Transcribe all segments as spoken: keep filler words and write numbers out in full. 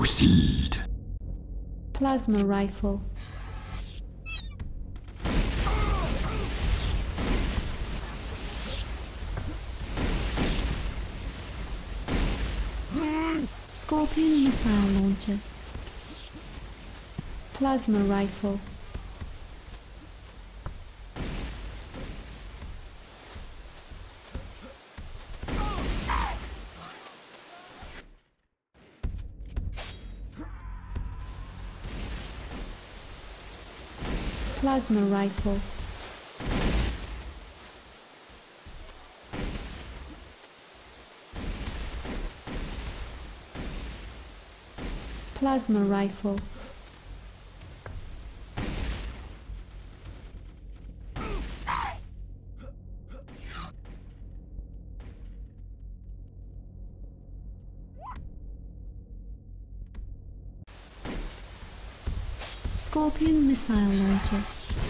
Proceed. Plasma rifle. Scorpion missile launcher. Plasma rifle. Plasma rifle. Plasma rifle. Scorpion missile launcher.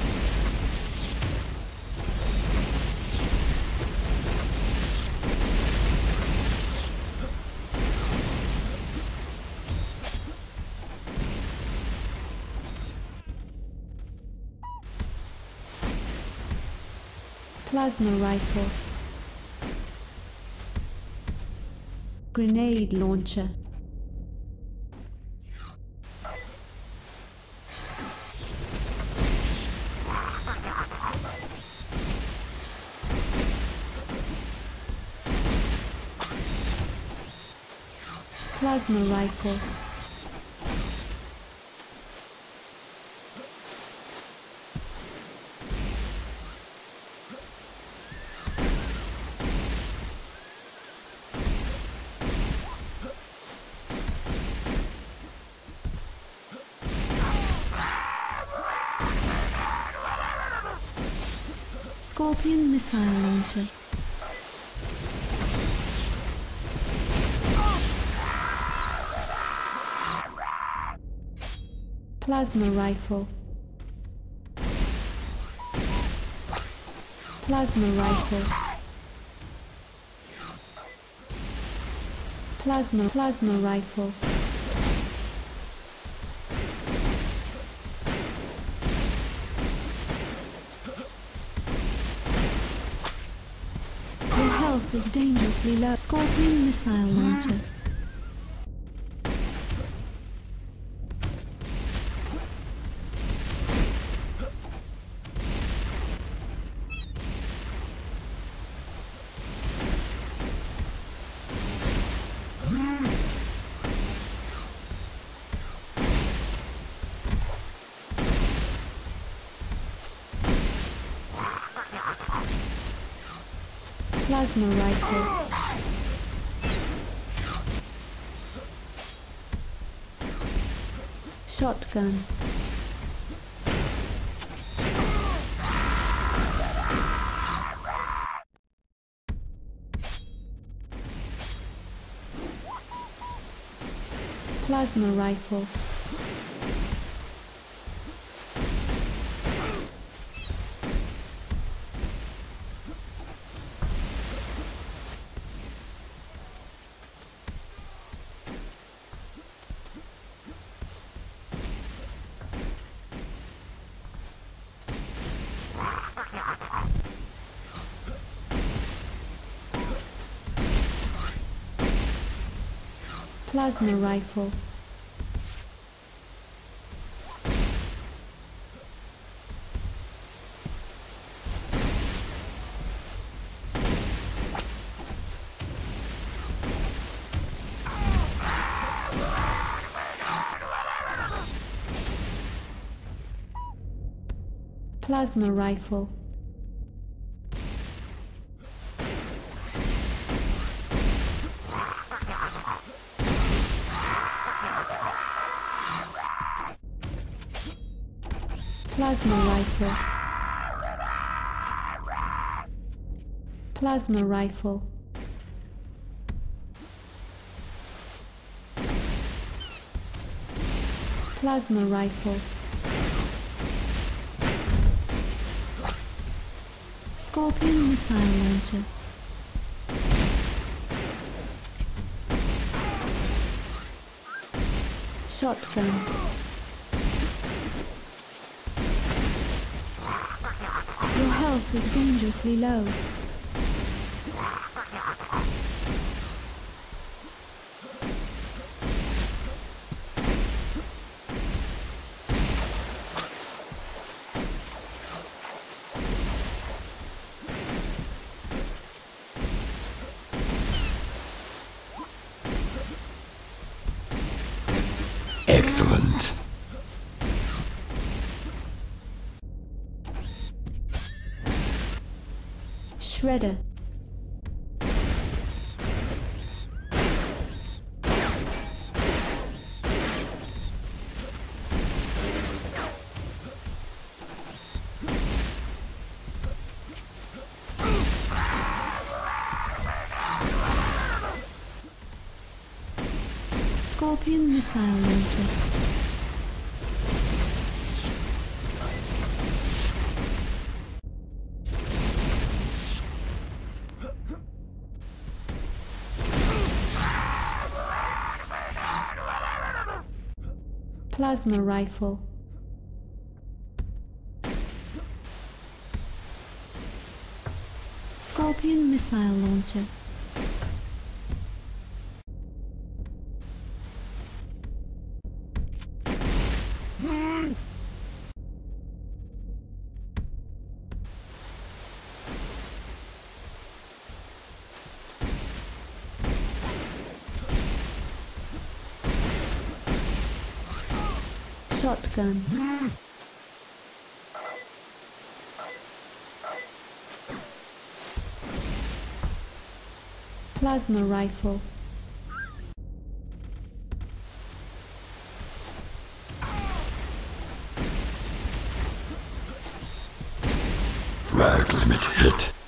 Plasma rifle. Grenade launcher. Plasma rifle. Scorpion missile launcher. Plasma rifle. Plasma rifle. Plasma plasma rifle. Your health is dangerously low. Scorpion missile launcher. Plasma rifle. Shotgun. Plasma rifle. Plasma rifle. Plasma rifle. Plasma rifle. Plasma rifle. Plasma rifle. Scorpion missile launcher. Shotgun. Your health is dangerously low. Excellent. Shredder. Scorpion missile launcher. Plasma rifle. Scorpion missile launcher. Shotgun. Plasma rifle. Frag limit hit.